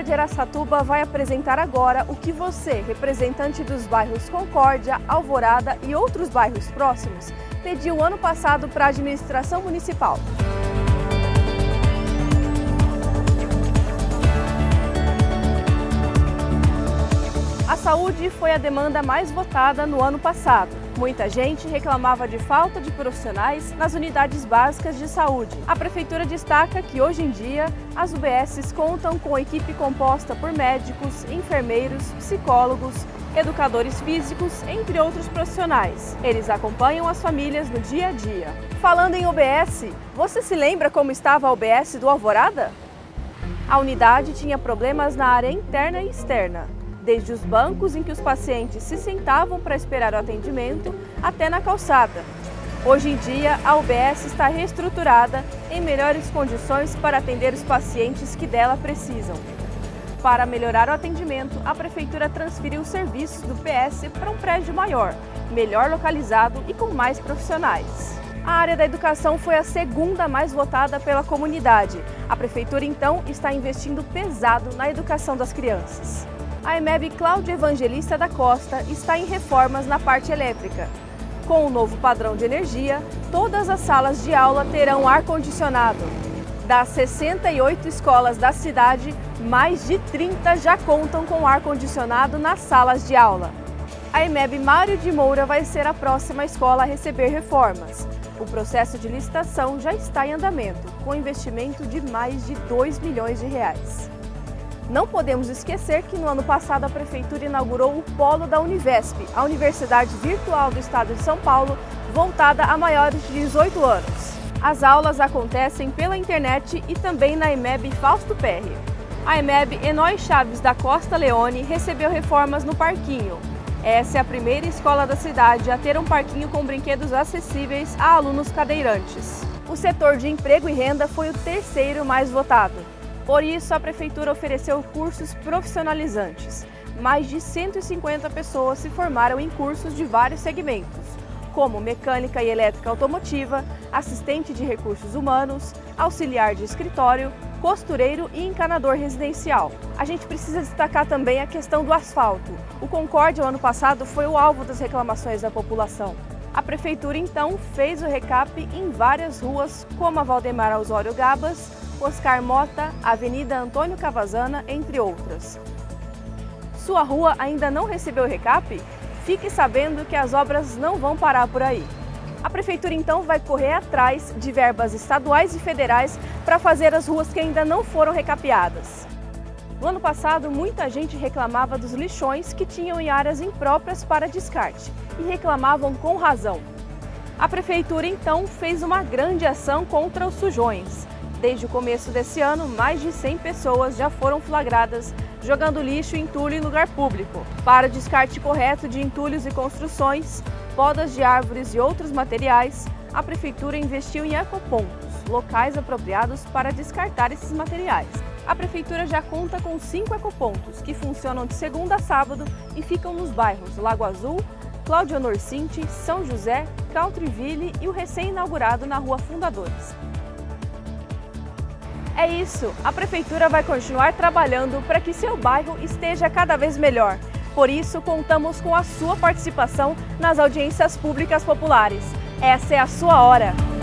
TV Araçatuba vai apresentar agora o que você, representante dos bairros Concórdia, Alvorada e outros bairros próximos, pediu ano passado para a administração municipal. A saúde foi a demanda mais votada no ano passado. Muita gente reclamava de falta de profissionais nas unidades básicas de saúde. A Prefeitura destaca que hoje em dia as UBSs contam com equipe composta por médicos, enfermeiros, psicólogos, educadores físicos, entre outros profissionais. Eles acompanham as famílias no dia a dia. Falando em UBS, você se lembra como estava a UBS do Alvorada? A unidade tinha problemas na área interna e externa, desde os bancos em que os pacientes se sentavam para esperar o atendimento até na calçada. Hoje em dia, a UBS está reestruturada em melhores condições para atender os pacientes que dela precisam. Para melhorar o atendimento, a Prefeitura transferiu os serviços do PS para um prédio maior, melhor localizado e com mais profissionais. A área da educação foi a segunda mais votada pela comunidade. A Prefeitura, então, está investindo pesado na educação das crianças. A EMEB Cláudio Evangelista da Costa está em reformas na parte elétrica. Com o novo padrão de energia, todas as salas de aula terão ar-condicionado. Das 68 escolas da cidade, mais de 30 já contam com ar-condicionado nas salas de aula. A EMEB Mário de Moura vai ser a próxima escola a receber reformas. O processo de licitação já está em andamento, com investimento de mais de 2 milhões de reais. Não podemos esquecer que no ano passado a Prefeitura inaugurou o Polo da Univesp, a Universidade Virtual do Estado de São Paulo, voltada a maiores de 18 anos. As aulas acontecem pela internet e também na EMEB Fausto Perry. A EMEB Enói Chaves da Costa Leone recebeu reformas no parquinho. Essa é a primeira escola da cidade a ter um parquinho com brinquedos acessíveis a alunos cadeirantes. O setor de emprego e renda foi o terceiro mais votado. Por isso, a Prefeitura ofereceu cursos profissionalizantes. Mais de 150 pessoas se formaram em cursos de vários segmentos, como mecânica e elétrica automotiva, assistente de recursos humanos, auxiliar de escritório, costureiro e encanador residencial. A gente precisa destacar também a questão do asfalto. O Concórdia, ano passado, foi o alvo das reclamações da população. A Prefeitura, então, fez o recap em várias ruas, como a Valdemar Osório Gabas, Oscar Mota, Avenida Antônio Cavazana, entre outras. Sua rua ainda não recebeu recap? Fique sabendo que as obras não vão parar por aí. A Prefeitura, então, vai correr atrás de verbas estaduais e federais para fazer as ruas que ainda não foram recapeadas. No ano passado, muita gente reclamava dos lixões que tinham em áreas impróprias para descarte e reclamavam com razão. A Prefeitura, então, fez uma grande ação contra os sujões. Desde o começo desse ano, mais de 100 pessoas já foram flagradas jogando lixo em entulho em lugar público. Para o descarte correto de entulhos e construções, podas de árvores e outros materiais, a Prefeitura investiu em ecopontos, locais apropriados para descartar esses materiais. A Prefeitura já conta com 5 ecopontos, que funcionam de segunda a sábado e ficam nos bairros Lago Azul, Cláudio Honor Cinti, São José, Countryville e o recém-inaugurado na Rua Fundadores. É isso, a Prefeitura vai continuar trabalhando para que seu bairro esteja cada vez melhor. Por isso, contamos com a sua participação nas audiências públicas populares. Essa é a sua hora!